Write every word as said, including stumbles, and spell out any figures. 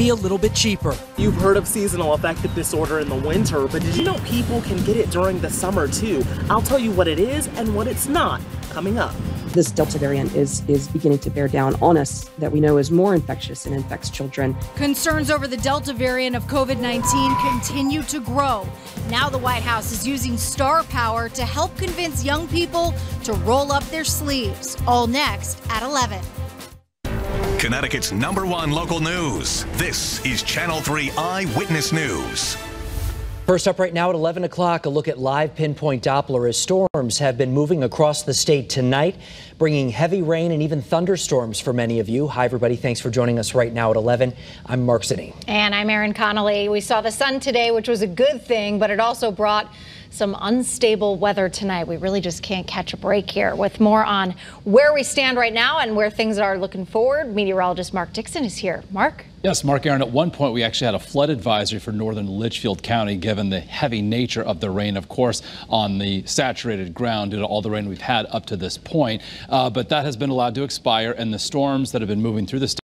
be a little bit cheaper. You've heard of seasonal affective disorder in the winter, but did you know people can get it during the summer too? I'll tell you what it is and what it's not coming up. This Delta variant is, is beginning to bear down on us that we know is more infectious and infects children. Concerns over the Delta variant of COVID nineteen continue to grow. Now the White House is using star power to help convince young people to roll up their sleeves. All next at eleven. Connecticut's number one local news. This is Channel three Eyewitness News. First up right now at eleven o'clock, a look at live pinpoint Doppler as storms have been moving across the state tonight, bringing heavy rain and even thunderstorms for many of you. Hi, everybody. Thanks for joining us right now at eleven. I'm Mark Sidney. And I'm Erin Connolly. We saw the sun today, which was a good thing, but it also brought some unstable weather tonight. We really just can't catch a break here. With more on where we stand right now and where things are looking forward, meteorologist Mark Dixon is here. Mark? Yes, Mark, Aaron, at one point we actually had a flood advisory for northern Litchfield County given the heavy nature of the rain, of course, on the saturated ground due to all the rain we've had up to this point. Uh, but that has been allowed to expire, and the storms that have been moving through the state